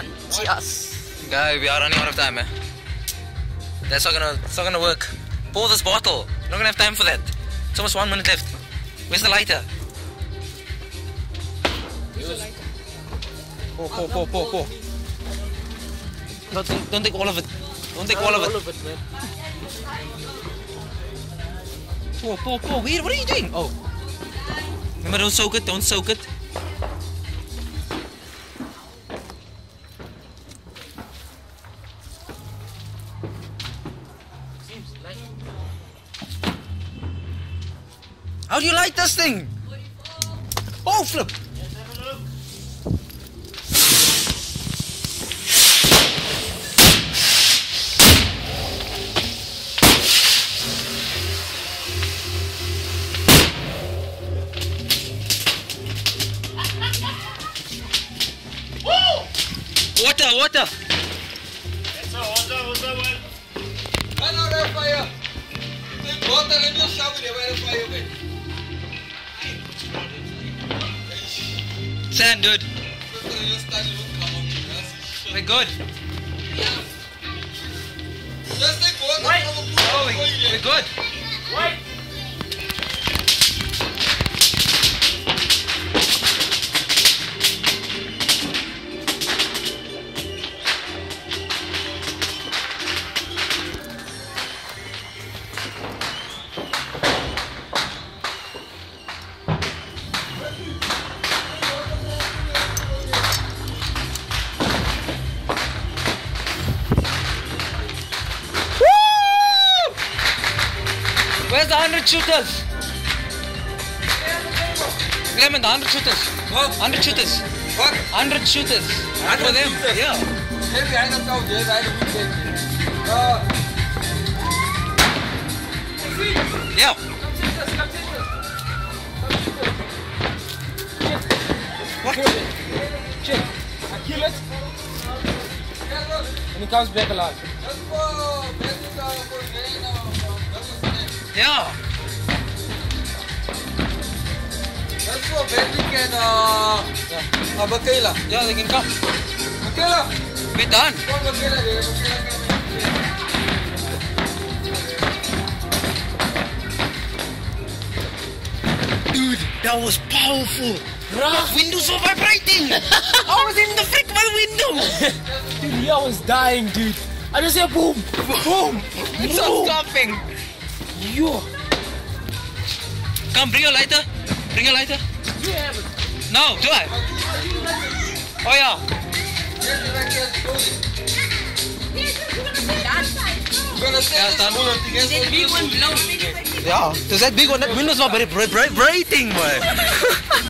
one. Cheers. Guy, we are running out of time, man. That's not gonna work. Pour this bottle. We're not gonna have time for that. It's almost 1 minute left. Where's the lighter? Pour. Don't take all of it. Don't take all of it. Man. Pour. Weird, what are you doing? Oh. Remember, don't soak it. How do you light this thing? Oh, flip! Water! Sand, dude. We're good. We're good. Wait. Where's the 100 shooters? Clement, the 100 shooters. What? 100 shooters. What? 100 shooters. 100 For them. shooters? Yeah. They're behind the couch, they're behind the weekend. Yeah. What? Check. I kill it. And he comes back alive. Yeah. That's for Bendik and Bakela. Yeah, they can come. Bakela! We're done. Come Bakela. Dude, that was powerful. The windows were vibrating. I was in the freak my window. Dude, I was dying, dude. I just hear boom, boom, It's not boom. stopping. Yo. Come, bring your lighter. Bring your lighter. You have it. No, do I? Oh yeah. Yeah, it's done. Yeah, there's that big one. That window's not vibrating, boy.